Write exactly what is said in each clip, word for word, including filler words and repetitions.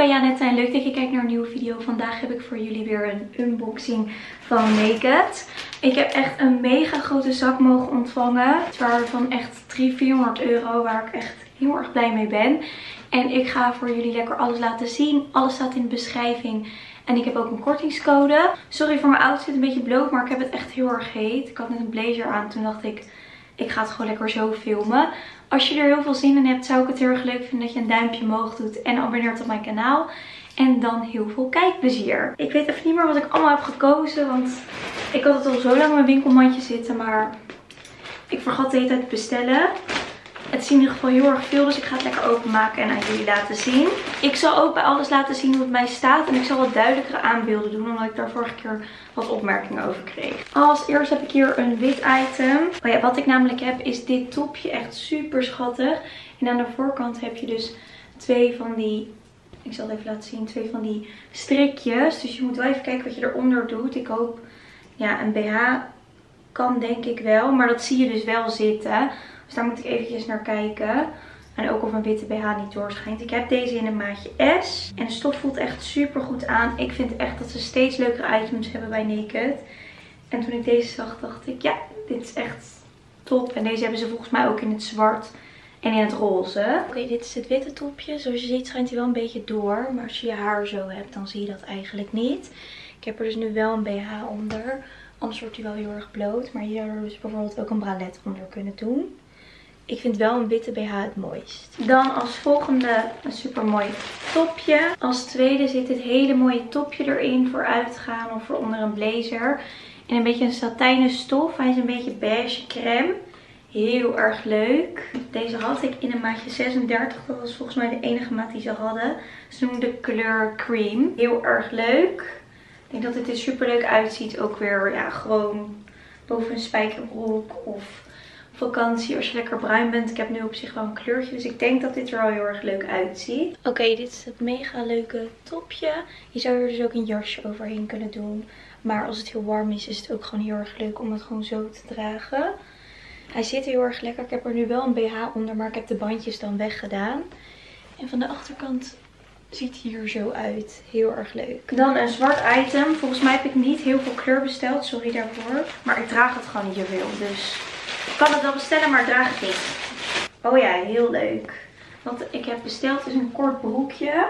ben Janette en leuk dat je kijkt naar een nieuwe video. Vandaag heb ik voor jullie weer een unboxing van Naked. Ik heb echt een mega grote zak mogen ontvangen. Het waren van echt driehonderd, vierhonderd euro waar ik echt heel erg blij mee ben. En ik ga voor jullie lekker alles laten zien. Alles staat in de beschrijving. En ik heb ook een kortingscode. Sorry voor mijn outfit, een beetje bloot, maar ik heb het echt heel erg heet. Ik had net een blazer aan, toen dacht ik, ik ga het gewoon lekker zo filmen. Als je er heel veel zin in hebt, zou ik het heel erg leuk vinden dat je een duimpje omhoog doet en abonneert op mijn kanaal. En dan heel veel kijkplezier. Ik weet even niet meer wat ik allemaal heb gekozen, want ik had het al zo lang in mijn winkelmandje zitten, maar ik vergat de hele tijd te bestellen. Het is in ieder geval heel erg veel, dus ik ga het lekker openmaken en aan jullie laten zien. Ik zal ook bij alles laten zien hoe het mij staat. En ik zal wat duidelijkere aanbeelden doen, omdat ik daar vorige keer wat opmerkingen over kreeg. Als eerst heb ik hier een wit item. Oh ja, wat ik namelijk heb is dit topje, echt super schattig. En aan de voorkant heb je dus twee van die, ik zal het even laten zien, twee van die strikjes. Dus je moet wel even kijken wat je eronder doet. Ik hoop, ja, een B H kan denk ik wel, maar dat zie je dus wel zitten. Dus daar moet ik eventjes naar kijken. En ook of een witte B H niet doorschijnt. Ik heb deze in een maatje S. En de stof voelt echt super goed aan. Ik vind echt dat ze steeds leukere items hebben bij Naked. En toen ik deze zag dacht ik, ja, dit is echt top. En deze hebben ze volgens mij ook in het zwart en in het roze. Oké, okay, dit is het witte topje. Zoals je ziet schijnt hij wel een beetje door. Maar als je je haar zo hebt, dan zie je dat eigenlijk niet. Ik heb er dus nu wel een B H onder. Anders wordt hij wel heel erg bloot. Maar hier hadden we dus bijvoorbeeld ook een bralette onder kunnen doen. Ik vind wel een witte B H het mooist. Dan als volgende een super mooi topje. Als tweede zit dit hele mooie topje erin voor uitgaan of voor onder een blazer. In een beetje een satijnen stof. Hij is een beetje beige crème. Heel erg leuk. Deze had ik in een maatje zesendertig. Dat was volgens mij de enige maat die ze hadden. Ze noemen de kleur cream. Heel erg leuk. Ik denk dat het er super leuk uitziet. Ook weer, ja, gewoon boven een spijkerbroek of vakantie als je lekker bruin bent. Ik heb nu op zich wel een kleurtje, dus ik denk dat dit er al heel erg leuk uitziet. Oké, okay, dit is het mega leuke topje. Je zou er dus ook een jasje overheen kunnen doen. Maar als het heel warm is, is het ook gewoon heel erg leuk om het gewoon zo te dragen. Hij zit heel erg lekker. Ik heb er nu wel een B H onder, maar ik heb de bandjes dan weggedaan. En van de achterkant ziet hij er zo uit. Heel erg leuk. Dan een zwart item. Volgens mij heb ik niet heel veel kleur besteld. Sorry daarvoor. Maar ik draag het gewoon niet zoveel. Dus ik kan het wel bestellen, maar ik draag het niet. Oh ja, heel leuk. Wat ik heb besteld is een kort broekje.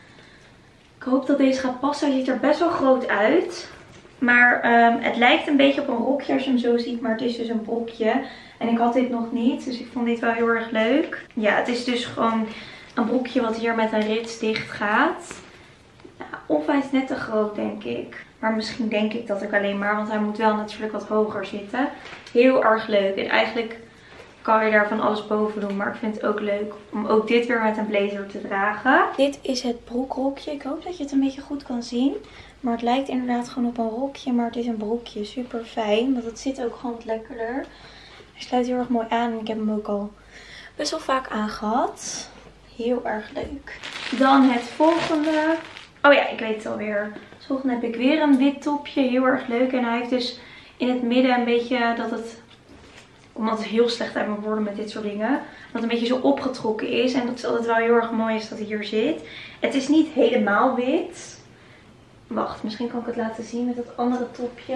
Ik hoop dat deze gaat passen. Hij ziet er best wel groot uit. Maar um, het lijkt een beetje op een rokje als je hem zo ziet. Maar het is dus een broekje. En ik had dit nog niet. Dus ik vond dit wel heel erg leuk. Ja, het is dus gewoon een broekje wat hier met een rits dicht gaat. Nou, of hij is net te groot, denk ik. Maar misschien denk ik dat ik alleen maar, want hij moet wel natuurlijk wat hoger zitten. Heel erg leuk. En eigenlijk kan je daar van alles boven doen. Maar ik vind het ook leuk om ook dit weer met een blazer te dragen. Dit is het broekrokje. Ik hoop dat je het een beetje goed kan zien. Maar het lijkt inderdaad gewoon op een rokje. Maar het is een broekje. Super fijn. Want het zit ook gewoon wat lekkerder. Hij sluit heel erg mooi aan. En ik heb hem ook al best wel vaak aangehad. Heel erg leuk. Dan het volgende. Oh ja, ik weet het alweer. Als volgende heb ik weer een wit topje. Heel erg leuk. En hij heeft dus in het midden een beetje dat het, omdat het heel slecht uit mijn woorden met dit soort dingen, dat het een beetje zo opgetrokken is. En dat is altijd wel heel erg mooi is dat hij hier zit. Het is niet helemaal wit. Wacht, misschien kan ik het laten zien met dat andere topje.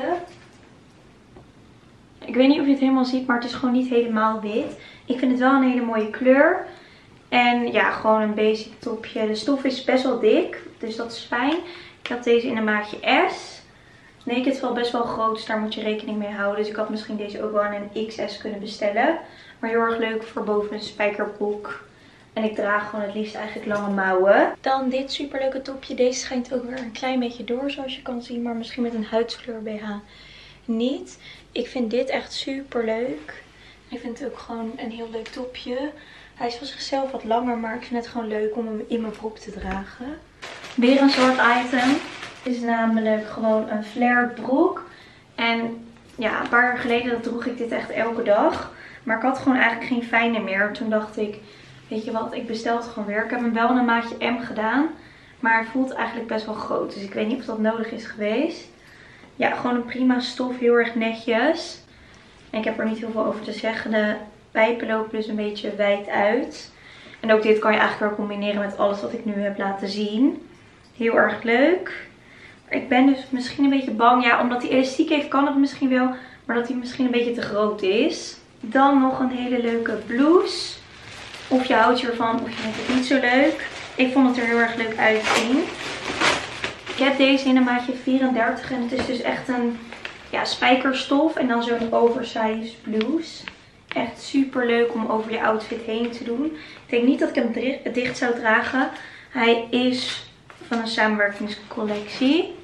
Ik weet niet of je het helemaal ziet, maar het is gewoon niet helemaal wit. Ik vind het wel een hele mooie kleur. En ja, gewoon een basic topje. De stof is best wel dik, dus dat is fijn. Ik had deze in een maatje S. Naked valt best wel groot, dus daar moet je rekening mee houden. Dus ik had misschien deze ook wel in een X S kunnen bestellen. Maar heel erg leuk voor boven een spijkerbroek. En ik draag gewoon het liefst eigenlijk lange mouwen. Dan dit superleuke topje. Deze schijnt ook weer een klein beetje door, zoals je kan zien. Maar misschien met een huidskleur B H niet. Ik vind dit echt super leuk. Ik vind het ook gewoon een heel leuk topje. Hij is van zichzelf wat langer, maar ik vind het gewoon leuk om hem in mijn broek te dragen. Weer een soort item. Het is namelijk gewoon een flared broek. En ja, een paar jaar geleden droeg ik dit echt elke dag. Maar ik had gewoon eigenlijk geen fijne meer. Toen dacht ik, weet je wat, ik bestel het gewoon weer. Ik heb hem wel in een maatje M gedaan. Maar hij voelt eigenlijk best wel groot. Dus ik weet niet of dat nodig is geweest. Ja, gewoon een prima stof. Heel erg netjes. En ik heb er niet heel veel over te zeggen. De pijpen lopen dus een beetje wijd uit. En ook dit kan je eigenlijk wel combineren met alles wat ik nu heb laten zien. Heel erg leuk. Maar ik ben dus misschien een beetje bang. Ja, omdat hij elastiek heeft kan het misschien wel. Maar dat hij misschien een beetje te groot is. Dan nog een hele leuke blouse. Of je houdt ervan of je vindt het niet zo leuk. Ik vond het er heel erg leuk uitzien. Ik heb deze in een maatje vierendertig. En het is dus echt een ja, spijkerstof. En dan zo'n oversized blouse. Echt super leuk om over je outfit heen te doen. Ik denk niet dat ik hem dicht zou dragen. Hij is van een samenwerkingscollectie.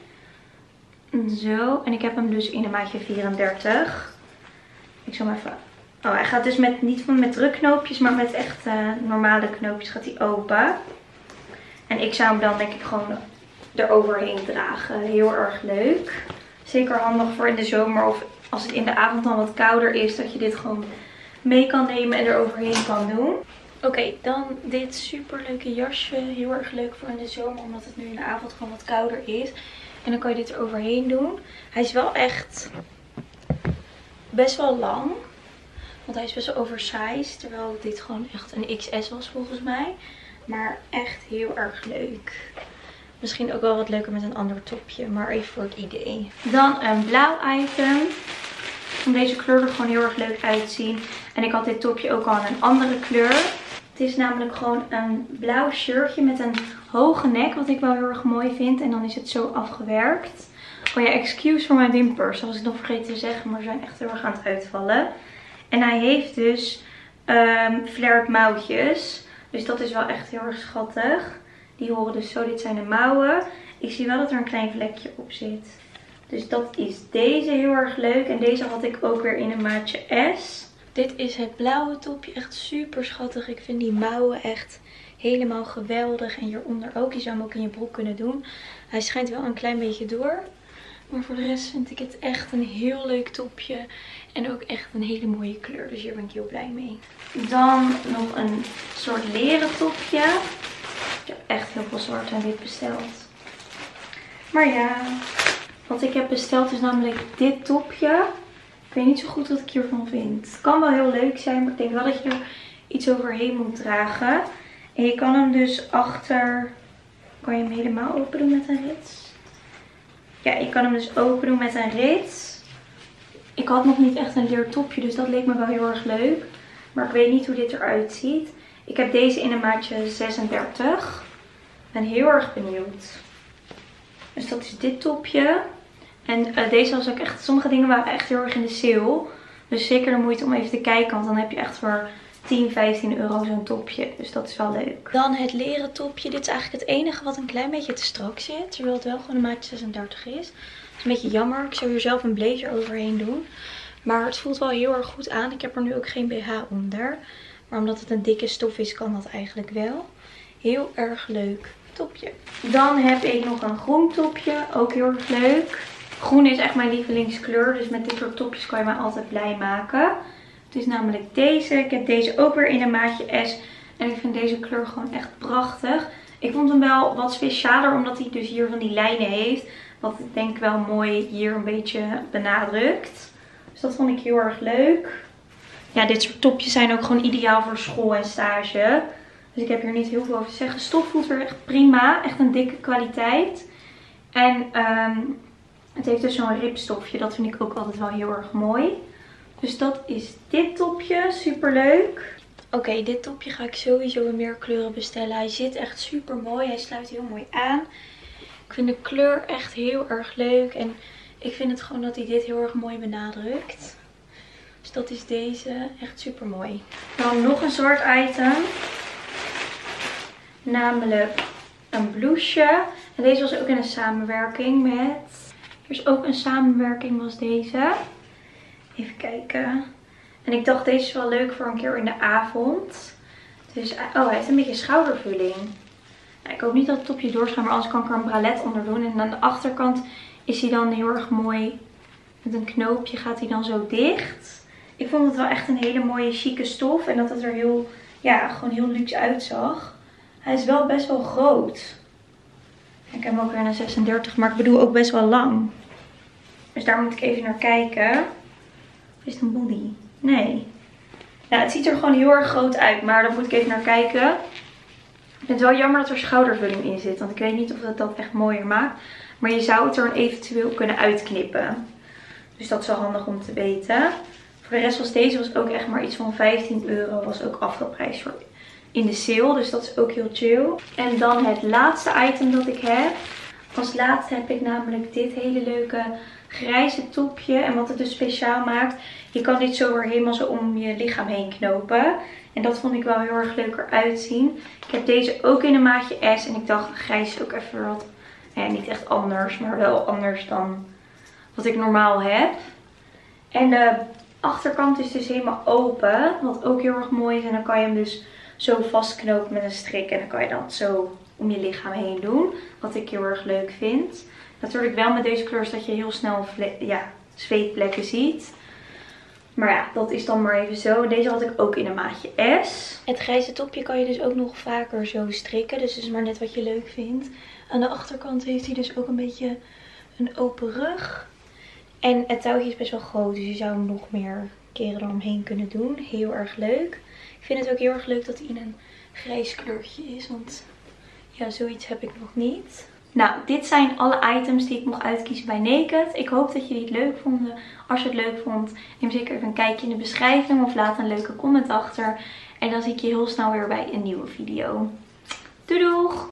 Zo. En ik heb hem dus in een maatje vierendertig. Ik zal hem even... Oh, hij gaat dus met, niet van met drukknoopjes, maar met echt uh, normale knoopjes gaat hij open. En ik zou hem dan denk ik gewoon eroverheen dragen. Heel erg leuk. Zeker handig voor in de zomer of als het in de avond dan wat kouder is. Dat je dit gewoon mee kan nemen en eroverheen kan doen. Oké, okay, dan dit super leuke jasje. Heel erg leuk voor in de zomer, omdat het nu in de avond gewoon wat kouder is. En dan kan je dit eroverheen doen. Hij is wel echt best wel lang. Want hij is best wel oversized. Terwijl dit gewoon echt een X S was volgens mij. Maar echt heel erg leuk. Misschien ook wel wat leuker met een ander topje. Maar even voor het idee. Dan een blauw item. Van deze kleur er gewoon heel erg leuk uitzien. En ik had dit topje ook al in een andere kleur. Het is namelijk gewoon een blauw shirtje met een hoge nek. Wat ik wel heel erg mooi vind. En dan is het zo afgewerkt. Oh ja, excuse voor mijn wimpers. Dat was ik nog vergeten te zeggen. Maar ze zijn echt heel erg aan het uitvallen. En hij heeft dus um, flared mouwtjes. Dus dat is wel echt heel erg schattig. Die horen dus zo. Dit zijn de mouwen. Ik zie wel dat er een klein vlekje op zit. Dus dat is deze heel erg leuk. En deze had ik ook weer in een maatje S. Dit is het blauwe topje. Echt super schattig. Ik vind die mouwen echt helemaal geweldig. En hieronder ook. Je zou hem ook in je broek kunnen doen. Hij schijnt wel een klein beetje door. Maar voor de rest vind ik het echt een heel leuk topje. En ook echt een hele mooie kleur. Dus hier ben ik heel blij mee. Dan nog een soort leren topje. Ik heb echt heel veel zwart en wit besteld. Maar ja, wat ik heb besteld is namelijk dit topje. Ik weet niet zo goed wat ik hiervan vind. Het kan wel heel leuk zijn, maar ik denk wel dat je er iets overheen moet dragen. En je kan hem dus achter... Kan je hem helemaal open doen met een rits? Ja, je kan hem dus open doen met een rits. Ik had nog niet echt een leer topje, dus dat leek me wel heel erg leuk. Maar ik weet niet hoe dit eruit ziet. Ik heb deze in een maatje zesendertig. Ik ben heel erg benieuwd. Dus dat is dit topje. En uh, deze was ook echt, sommige dingen waren echt heel erg in de sale. Dus zeker de moeite om even te kijken, want dan heb je echt voor tien, vijftien euro zo'n topje. Dus dat is wel leuk. Dan het leren topje. Dit is eigenlijk het enige wat een klein beetje te strak zit. Terwijl het wel gewoon een maatje zesendertig is. Het is een beetje jammer. Ik zou hier zelf een blazer overheen doen. Maar het voelt wel heel erg goed aan. Ik heb er nu ook geen B H onder. Maar omdat het een dikke stof is, kan dat eigenlijk wel. Heel erg leuk topje. Dan heb ik nog een groen topje. Ook heel erg leuk. Groen is echt mijn lievelingskleur. Dus met dit soort topjes kan je mij altijd blij maken. Het is namelijk deze. Ik heb deze ook weer in een maatje S. En ik vind deze kleur gewoon echt prachtig. Ik vond hem wel wat specialer. Omdat hij dus hier van die lijnen heeft. Wat ik denk wel mooi hier een beetje benadrukt. Dus dat vond ik heel erg leuk. Ja, dit soort topjes zijn ook gewoon ideaal voor school en stage. Dus ik heb hier niet heel veel over te zeggen. Stof voelt weer echt prima. Echt een dikke kwaliteit. En um, het heeft dus zo'n ripstofje. Dat vind ik ook altijd wel heel erg mooi. Dus dat is dit topje. Super leuk. Oké, okay, dit topje ga ik sowieso in meer kleuren bestellen. Hij zit echt super mooi. Hij sluit heel mooi aan. Ik vind de kleur echt heel erg leuk. En ik vind het gewoon dat hij dit heel erg mooi benadrukt. Dus dat is deze. Echt super mooi. Dan nog een soort item. Namelijk een blouseje. En deze was ook in een samenwerking met... Er is ook een samenwerking was deze. Even kijken. En ik dacht deze is wel leuk voor een keer in de avond. Dus, oh, hij heeft een beetje schoudervulling. Ja, ik hoop niet dat het topje doorschaat, maar anders kan ik er een bralet onder doen. En aan de achterkant is hij dan heel erg mooi. Met een knoopje gaat hij dan zo dicht. Ik vond het wel echt een hele mooie chique stof. En dat het er heel, ja, gewoon heel luxe uitzag. Hij is wel best wel groot. Ik heb hem ook weer een zesendertig, maar ik bedoel ook best wel lang. Dus daar moet ik even naar kijken. Is het een body? Nee. Nou, het ziet er gewoon heel erg groot uit, maar daar moet ik even naar kijken. Ik vind het wel jammer dat er schoudervulling in zit, want ik weet niet of dat dat echt mooier maakt. Maar je zou het er eventueel kunnen uitknippen. Dus dat is wel handig om te weten. Voor de rest was deze was ook echt maar iets van vijftien euro. Was ook afgeprijsd voor in de sale. Dus dat is ook heel chill. En dan het laatste item dat ik heb. Als laatste heb ik namelijk dit hele leuke grijze topje. En wat het dus speciaal maakt. Je kan dit zo weer helemaal zo om je lichaam heen knopen. En dat vond ik wel heel erg leuk eruit zien. Ik heb deze ook in een maatje S. En ik dacht grijs is ook even wat. Ja, niet echt anders. Maar wel anders dan wat ik normaal heb. En de achterkant is dus helemaal open. Wat ook heel erg mooi is. En dan kan je hem dus zo vastknopen met een strik. En dan kan je dat zo om je lichaam heen doen. Wat ik heel erg leuk vind. Natuurlijk wel met deze kleur dat je heel snel ja, zweetplekken ziet. Maar ja, dat is dan maar even zo. Deze had ik ook in een maatje S. Het grijze topje kan je dus ook nog vaker zo strikken. Dus het is maar net wat je leuk vindt. Aan de achterkant heeft hij dus ook een beetje een open rug. En het touwtje is best wel groot. Dus je zou hem nog meer keren eromheen kunnen doen. Heel erg leuk. Ik vind het ook heel erg leuk dat hij in een grijs kleurtje is. Want ja, zoiets heb ik nog niet. Nou, dit zijn alle items die ik mocht uitkiezen bij Naked. Ik hoop dat jullie het leuk vonden. Als je het leuk vond, neem zeker even een kijkje in de beschrijving. Of laat een leuke comment achter. En dan zie ik je heel snel weer bij een nieuwe video. Doei doeg!